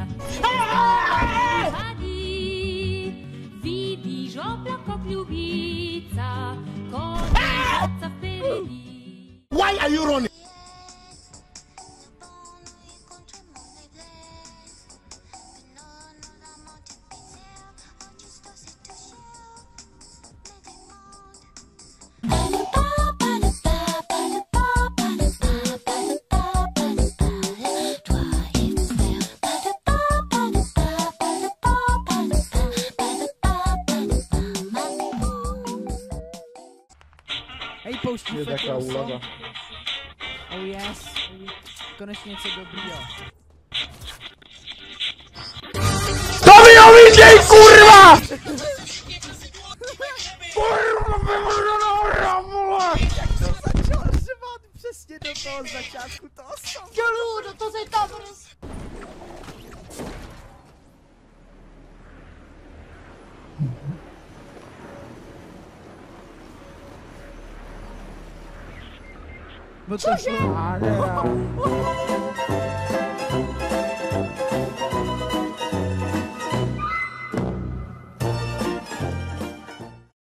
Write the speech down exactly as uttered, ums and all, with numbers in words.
Vidíš oblako kľubica, koľko vperedi. Why are you running? Hej, pouští Je taká úlava. Oh yes. Konečně něco dobrýho. To mi ho viděj, kurva! Kurva, vole! Jak to začal řvat přesně do toho začátku toho songu. Dělu, do toho se tam roz... No to šlo.